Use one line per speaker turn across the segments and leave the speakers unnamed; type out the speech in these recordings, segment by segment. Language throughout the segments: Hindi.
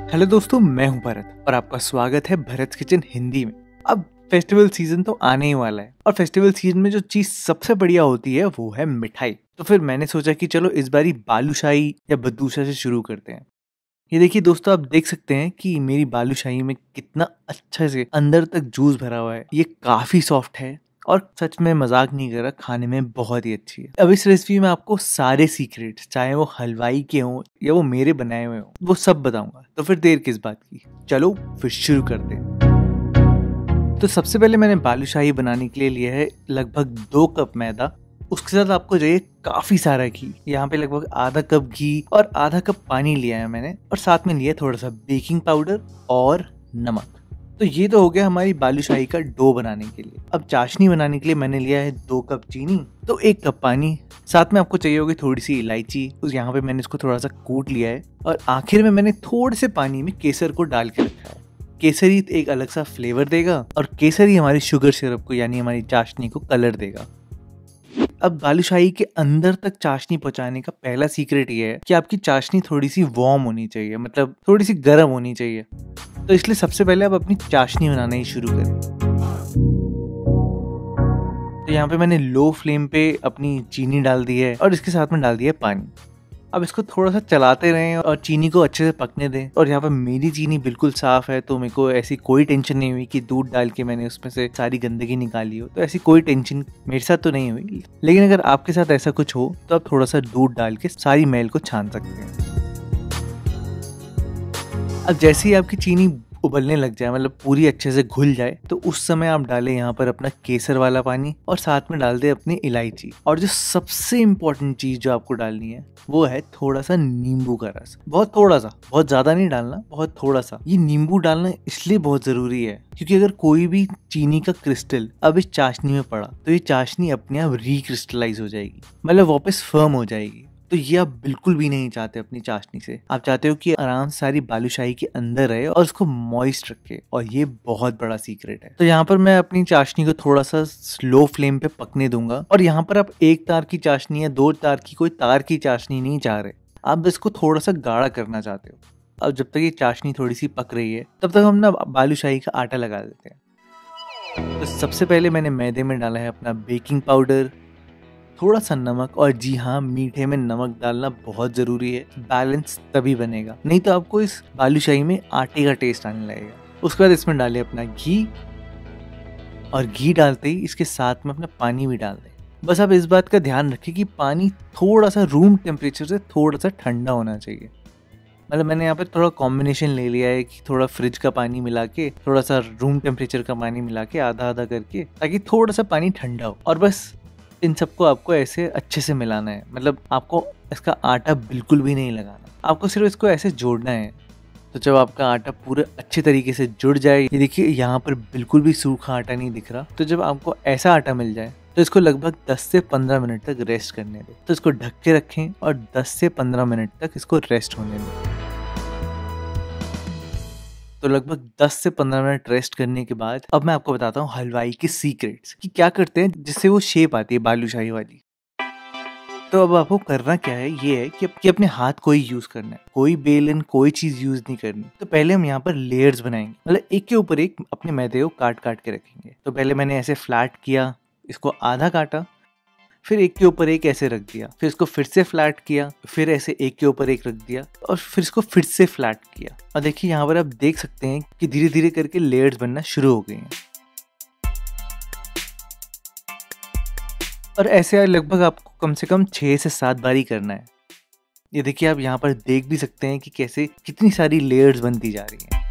हेलो दोस्तों, मैं हूं भरत और आपका स्वागत है भरत किचन हिंदी में। अब फेस्टिवल सीजन तो आने ही वाला है और फेस्टिवल सीजन में जो चीज सबसे बढ़िया होती है वो है मिठाई। तो फिर मैंने सोचा कि चलो इस बारी बालूशाही या बद्दूशा से शुरू करते हैं। ये देखिए दोस्तों, आप देख सकते हैं कि मेरी बालूशाही में कितना अच्छा से अंदर तक जूस भरा हुआ है। ये काफी सॉफ्ट है और सच में मजाक नहीं कर रहा, खाने में बहुत ही अच्छी है। अब इस रेसिपी में आपको सारे सीक्रेट्स, चाहे वो हलवाई के हों या वो मेरे बनाए हुए हों, वो सब बताऊंगा। तो फिर देर किस बात की, चलो फिर शुरू करते हैं। तो सबसे पहले मैंने बालूशाही बनाने के लिए लिया है लगभग 2 कप मैदा। उसके साथ आपको चाहिए काफी सारा घी। यहाँ पे लगभग आधा कप घी और आधा कप पानी लिया है मैंने, और साथ में लिया थोड़ा सा बेकिंग पाउडर और नमक। तो ये तो हो गया हमारी बालूशाही का डो बनाने के लिए। अब चाशनी बनाने के लिए मैंने लिया है 2 कप चीनी, तो 1 कप पानी, साथ में आपको चाहिए होगी थोड़ी सी इलायची। उस यहाँ पे मैंने इसको थोड़ा सा कूट लिया है, और आखिर में मैंने थोड़े से पानी में केसर को डाल के रखा है। केसरी एक अलग सा फ्लेवर देगा और केसरी हमारी शुगर सिरप को, यानी हमारी चाशनी को कलर देगा। अब बालूशाही के अंदर तक चाशनी पहुंचाने का पहला सीक्रेट ये है कि आपकी चाशनी थोड़ी सी वार्म होनी चाहिए, मतलब थोड़ी सी गर्म होनी चाहिए। तो इसलिए सबसे पहले आप अपनी चाशनी बनाना ही शुरू करें। तो यहाँ पे मैंने लो फ्लेम पे अपनी चीनी डाल दी है और इसके साथ में डाल दिया है पानी। अब इसको थोड़ा सा चलाते रहें और चीनी को अच्छे से पकने दें। और यहाँ पर मेरी चीनी बिल्कुल साफ है, तो मेरे को ऐसी कोई टेंशन नहीं हुई कि दूध डाल के मैंने उसमें से सारी गंदगी निकाली हो। तो ऐसी कोई टेंशन मेरे साथ तो नहीं हुई, लेकिन अगर आपके साथ ऐसा कुछ हो तो आप थोड़ा सा दूध डाल के सारी मैल को छान सकते हैं। अब जैसे ही आपकी चीनी उबलने लग जाए, मतलब पूरी अच्छे से घुल जाए, तो उस समय आप डालें यहाँ पर अपना केसर वाला पानी और साथ में डाल दें अपनी इलायची। और जो सबसे इम्पोर्टेंट चीज जो आपको डालनी है वो है थोड़ा सा नींबू का रस। बहुत थोड़ा सा, बहुत ज्यादा नहीं डालना, बहुत थोड़ा सा। ये नींबू डालना इसलिए बहुत जरूरी है क्योंकि अगर कोई भी चीनी का क्रिस्टल अब इस चाशनी में पड़ा तो ये चाशनी अपने आप रिक्रिस्टलाइज हो जाएगी, मतलब वापस फर्म हो जाएगी। तो ये आप बिल्कुल भी नहीं चाहते अपनी चाशनी से। आप चाहते हो कि आराम से सारी बालूशाही के अंदर रहे और उसको मॉइस्ट रखे, और ये बहुत बड़ा सीक्रेट है। तो यहाँ पर मैं अपनी चाशनी को थोड़ा सा स्लो फ्लेम पे पकने दूंगा। और यहाँ पर आप 1 तार की चाशनी या 2 तार की, कोई तार की चाशनी नहीं चाह रहे, आप इसको थोड़ा सा गाढ़ा करना चाहते हो। अब जब तक ये चाशनी थोड़ी सी पक रही है तब तक हम ना बालूशाही का आटा लगा देते हैं। तो सबसे पहले मैंने मैदे में डाला है अपना बेकिंग पाउडर, थोड़ा सा नमक, और जी हाँ, मीठे में नमक डालना बहुत जरूरी है। बैलेंस तभी बनेगा, नहीं तो आपको इस बालूशाही में आटे का टेस्ट आने लगेगा। उसके बाद इसमें डालें अपना घी, और घी डालते ही इसके साथ में अपना पानी भी डाल दें। बस आप इस बात का ध्यान रखें कि पानी थोड़ा सा रूम टेम्परेचर से थोड़ा सा ठंडा होना चाहिए। मतलब मैंने यहाँ पे थोड़ा कॉम्बिनेशन ले लिया है कि थोड़ा फ्रिज का पानी मिला के, थोड़ा सा रूम टेम्परेचर का पानी मिला के, आधा आधा करके, ताकि थोड़ा सा पानी ठंडा हो। और बस इन सबको आपको ऐसे अच्छे से मिलाना है, मतलब आपको इसका आटा बिल्कुल भी नहीं लगाना, आपको सिर्फ इसको ऐसे जोड़ना है। तो जब आपका आटा पूरे अच्छे तरीके से जुड़ जाए, ये देखिए यहाँ पर बिल्कुल भी सूखा आटा नहीं दिख रहा, तो जब आपको ऐसा आटा मिल जाए तो इसको लगभग 10 से 15 मिनट तक रेस्ट करने दें। तो इसको ढक के रखें और 10 से 15 मिनट तक इसको रेस्ट होने दें। तो लगभग 10 से 15 मिनट रेस्ट करने के बाद अब मैं आपको बताता हूँ हलवाई के सीक्रेट्स कि क्या करते हैं जिससे वो शेप आती है बालूशाही वाली। तो अब आपको करना क्या है, ये है कि अपने हाथ को ही यूज करना है, कोई बेलन कोई चीज यूज नहीं करनी। तो पहले हम यहाँ पर लेयर्स बनाएंगे, मतलब एक के ऊपर एक अपने मैदे को काट काट के रखेंगे। तो पहले मैंने ऐसे फ्लैट किया, इसको आधा काटा, फिर एक के ऊपर एक ऐसे रख दिया, फिर इसको फिर से फ्लैट किया, फिर ऐसे एक के ऊपर एक रख दिया, और फिर इसको फिर से फ्लैट किया। और देखिए यहाँ पर आप देख सकते हैं कि धीरे धीरे करके लेयर्स बनना शुरू हो गए हैं। और ऐसे लगभग आपको कम से कम 6 से 7 बार ही करना है। ये देखिए आप यहाँ पर देख भी सकते हैं कि कैसे कितनी सारी लेयर्स बनती जा रही हैं।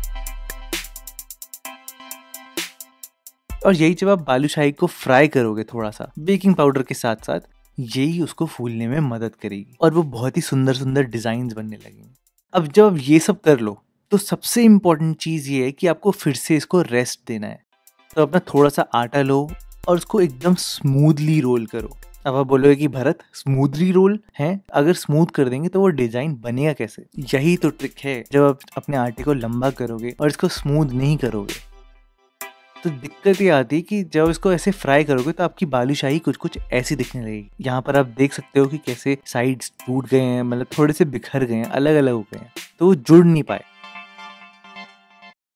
और यही जब आप बालूशाही को फ्राई करोगे थोड़ा सा बेकिंग पाउडर के साथ साथ, यही उसको फूलने में मदद करेगी और वो बहुत ही सुंदर सुंदर डिजाइन बनने लगेंगे। अब जब ये सब कर लो तो सबसे इम्पोर्टेंट चीज ये है कि आपको फिर से इसको रेस्ट देना है। तो अपना थोड़ा सा आटा लो और उसको एकदम स्मूथली रोल करो। अब आप बोलोगे कि भरत स्मूथली रोल है, अगर स्मूथ कर देंगे तो वो डिजाइन बनेगा कैसे? यही तो ट्रिक है, जब आप अपने आटे को लंबा करोगे और इसको स्मूथ नहीं करोगे तो दिक्कत ये आती है कि जब इसको ऐसे फ्राई करोगे तो आपकी बालूशाही कुछ कुछ ऐसी दिखने लगेगी। यहाँ पर आप देख सकते हो कि कैसे साइड्स टूट गए हैं, मतलब थोड़े से बिखर गए हैं, अलग अलग हो गए हैं, तो वो जुड़ नहीं पाए।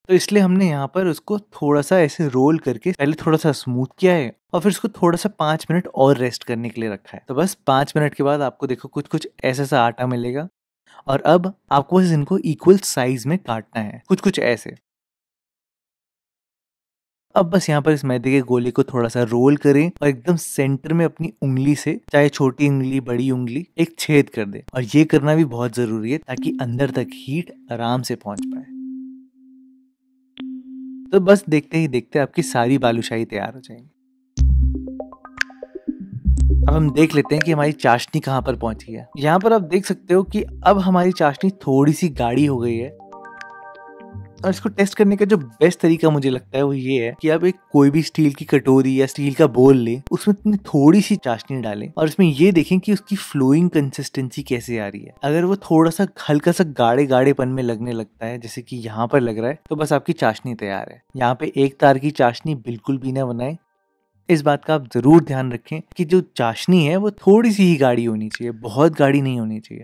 तो इसलिए हमने यहाँ पर उसको थोड़ा सा ऐसे रोल करके पहले थोड़ा सा स्मूथ किया है और फिर उसको थोड़ा सा 5 मिनट और रेस्ट करने के लिए रखा है। तो बस 5 मिनट के बाद आपको देखो कुछ कुछ ऐसा सा आटा मिलेगा और अब आपको बस इनको इक्वल साइज में काटना है, कुछ कुछ ऐसे। अब बस यहाँ पर इस मैदे के गोले को थोड़ा सा रोल करें और एकदम सेंटर में अपनी उंगली से, चाहे छोटी उंगली बड़ी उंगली, एक छेद कर दे। और ये करना भी बहुत जरूरी है ताकि अंदर तक हीट आराम से पहुंच पाए। तो बस देखते ही देखते आपकी सारी बालूशाही तैयार हो जाएगी। अब हम देख लेते हैं कि हमारी चाशनी कहाँ पर पहुंची है। यहाँ पर आप देख सकते हो कि अब हमारी चाशनी थोड़ी सी गाढ़ी हो गई है और इसको टेस्ट करने का जो बेस्ट तरीका मुझे लगता है वो ये है कि आप एक कोई भी स्टील की कटोरी या स्टील का बोल ले, उसमें इतनी थोड़ी सी चाशनी डालें और इसमें ये देखें कि उसकी फ्लोइंग कंसिस्टेंसी कैसे आ रही है। अगर वो थोड़ा सा हल्का सा गाढ़े गाढ़ेपन में लगने लगता है, जैसे कि यहाँ पर लग रहा है, तो बस आपकी चाशनी तैयार है। यहाँ पे एक तार की चाशनी बिल्कुल भी ना बनाए। इस बात का आप जरूर ध्यान रखें कि जो चाशनी है वो थोड़ी सी ही गाढ़ी होनी चाहिए, बहुत गाढ़ी नहीं होनी चाहिए।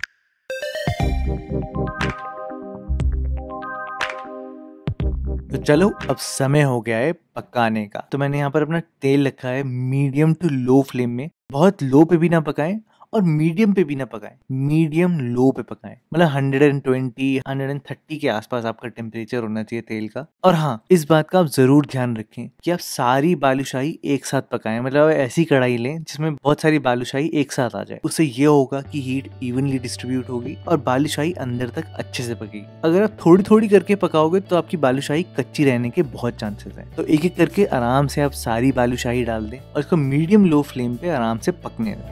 तो चलो अब समय हो गया है पकाने का। तो मैंने यहाँ पर अपना तेल रखा है मीडियम टू लो फ्लेम में। बहुत लो पे भी ना पकाएं और मीडियम पे भी ना पकाएं, मीडियम लो पे पकाएं। मतलब 120 130 के आसपास आपका टेम्परेचर होना चाहिए तेल का। और हाँ, इस बात का आप जरूर ध्यान रखें कि आप सारी बालूशाही एक साथ पकाएं। मतलब ऐसी कढ़ाई लें जिसमें बहुत सारी बालूशाही एक साथ आ जाए। उससे ये होगा कि हीट इवनली डिस्ट्रीब्यूट होगी और बालूशाही अंदर तक अच्छे से पकेगी। अगर आप थोड़ी थोड़ी करके पकाओगे तो आपकी बालूशाही कच्ची रहने के बहुत चांसेस हैं। तो एक एक करके आराम से आप सारी बालूशाही डाल दें और इसको मीडियम लो फ्लेम पे आराम से पकने दें।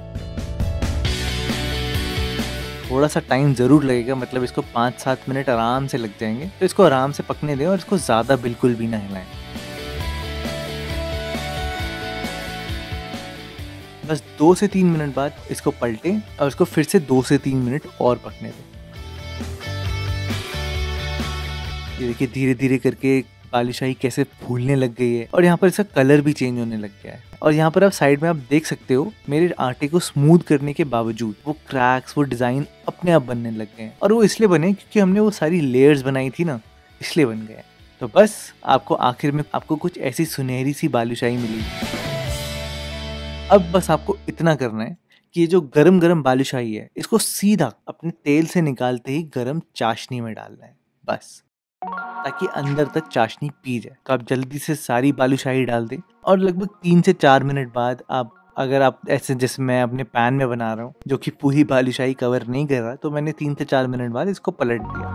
थोड़ा सा टाइम जरूर लगेगा, मतलब इसको 5-7 मिनट आराम से लग जाएंगे। तो इसको आराम से पकने दें और इसको ज्यादा बिल्कुल भी ना हिलाएं। बस 2 से 3 मिनट बाद इसको पलटें और इसको फिर से 2 से 3 मिनट और पकने दें। ये देखिए धीरे धीरे करके बालूशाही कैसे फूलने लग गई है और यहाँ पर इसका कलर भी चेंज होने लग गया है। और यहाँ पर आप साइड में आप देख सकते हो मेरे आटे को स्मूथ करने के बावजूद वो क्रैक्स, वो डिजाइन अपने आप बनने लग गए हैं। और वो इसलिए बने क्योंकि हमने वो सारी लेयर्स बनाई थी ना, इसलिए बन गए। तो बस आपको आखिर में आपको कुछ ऐसी सुनहरी सी बालूशाही मिली। अब बस आपको इतना करना है कि ये जो गरम गरम बालूशाही है इसको सीधा अपने तेल से निकालते ही गरम चाशनी में डालना है, बस, ताकि अंदर तक चाशनी पी जाए। तो आप जल्दी से सारी बालूशाही डाल दें और लगभग 3 से 4 मिनट बाद आप, अगर आप ऐसे जैसे मैं अपने पैन में बना रहा हूँ जो कि पूरी बालूशाही कवर नहीं कर रहा, तो मैंने 3 से 4 मिनट बाद इसको पलट दिया।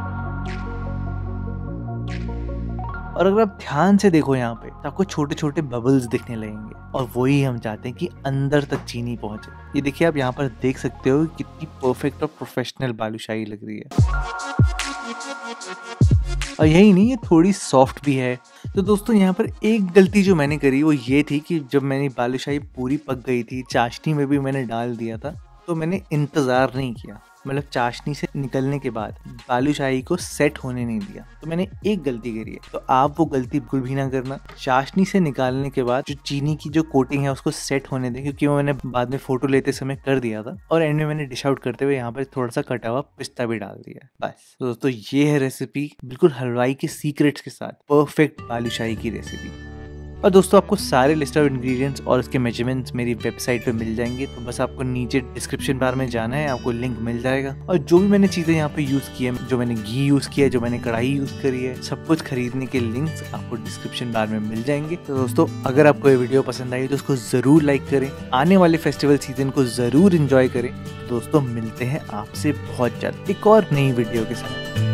और अगर आप ध्यान से देखो यहाँ पे तो आपको छोटे छोटे बबल्स दिखने लगेंगे और वही हम चाहते हैं कि अंदर तक चीनी पहुंचे। ये देखिए आप यहाँ पर देख सकते हो कितनी परफेक्ट और प्रोफेशनल बालूशाही लग रही है। और यही नहीं, ये थोड़ी सॉफ्ट भी है। तो दोस्तों यहाँ पर एक गलती जो मैंने करी वो ये थी कि जब मेरी बालूशाही पूरी पक गई थी, चाशनी में भी मैंने डाल दिया था, तो मैंने इंतज़ार नहीं किया। मतलब चाशनी से निकलने के बाद बालूशाही को सेट होने नहीं दिया। तो मैंने एक गलती करी है, तो आप वो गलती बिल्कुल भी ना करना। चाशनी से निकालने के बाद जो चीनी की जो कोटिंग है उसको सेट होने दें, क्योंकि वो मैंने बाद में फोटो लेते समय कर दिया था। और एंड में मैंने डिश आउट करते हुए यहाँ पर थोड़ा सा कटा हुआ पिस्ता भी डाल दिया। बस तो दोस्तों ये है रेसिपी, बिल्कुल हलवाई के सीक्रेट्स के साथ परफेक्ट बालूशाही की रेसिपी। और दोस्तों आपको सारे लिस्ट ऑफ इंग्रेडिएंट्स और उसके मेजरमेंट्स मेरी वेबसाइट पे मिल जाएंगे। तो बस आपको नीचे डिस्क्रिप्शन बार में जाना है, आपको लिंक मिल जाएगा। और जो भी मैंने चीज़ें यहाँ पे यूज़ की है, जो मैंने घी यूज़ किया है, जो मैंने कढ़ाई यूज़ करी है, सब कुछ खरीदने के लिंक्स आपको डिस्क्रिप्शन बार में मिल जाएंगे। तो दोस्तों अगर आपको ये वीडियो पसंद आई तो उसको ज़रूर लाइक करें, आने वाले फेस्टिवल सीजन को ज़रूर इंजॉय करें। दोस्तों मिलते हैं आपसे बहुत जल्द एक और नई वीडियो के साथ।